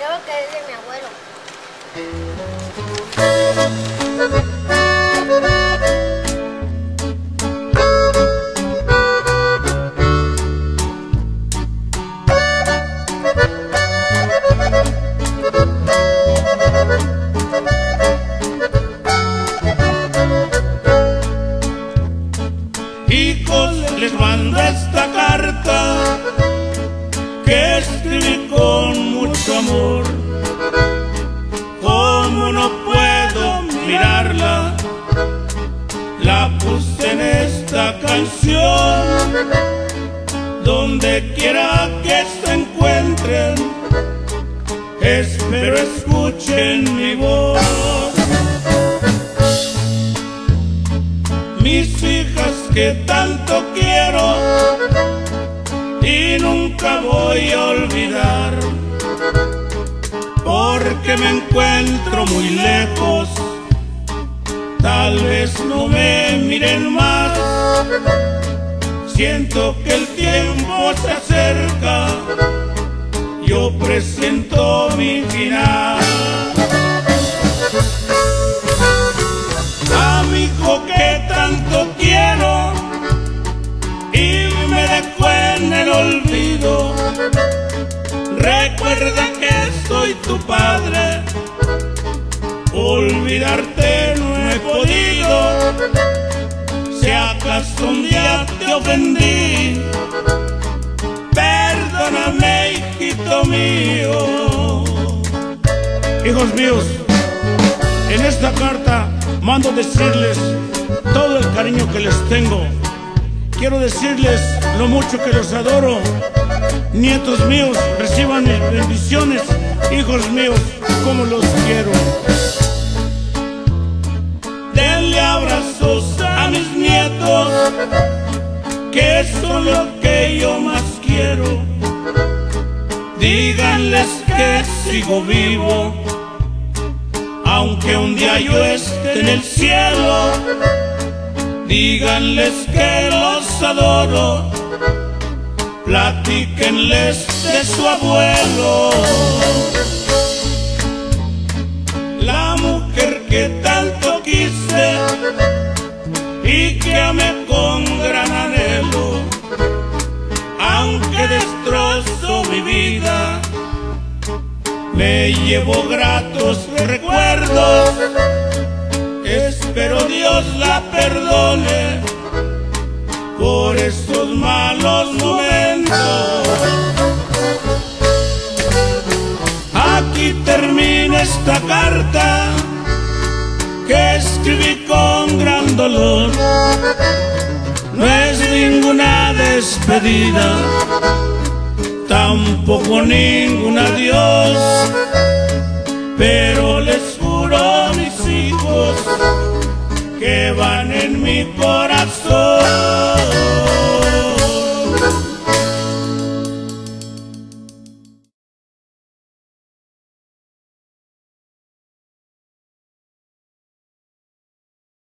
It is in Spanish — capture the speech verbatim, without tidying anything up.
Creo que es de mi abuelo. Hijos, les mando esta carta que escribí con mucho amor. Como no puedo mirarla, la puse en esta canción. Donde quiera que se encuentren, espero escuchen mi voz. Mis hijas que tanto quiero y nunca voy a olvidar, porque me encuentro muy lejos, tal vez no me miren más. Siento que el tiempo se acerca, yo presiento mi final. A mi hijo que tanto quiero y me dejó en el olvido, recuerda que soy tu padre, olvidarte no he podido. Si acaso un día te ofendí, perdóname, hijito mío. Hijos míos, en esta carta mando decirles todo el cariño que les tengo. Quiero decirles lo mucho que los adoro. Nietos míos, reciban mis bendiciones. Hijos míos, como los quiero. Denle abrazos a mis nietos, que son lo que yo más quiero. Díganles que sigo vivo, aunque un día yo esté en el cielo. Díganles que los adoro, platíquenles de su abuelo. La mujer que tanto quise y que amé con gran anhelo, aunque destrozó mi vida, me llevo gratos recuerdos. Espero Dios la perdone por estos malos momentos. Aquí termina esta carta que escribí con gran dolor. No es ninguna despedida, tampoco ningún adiós.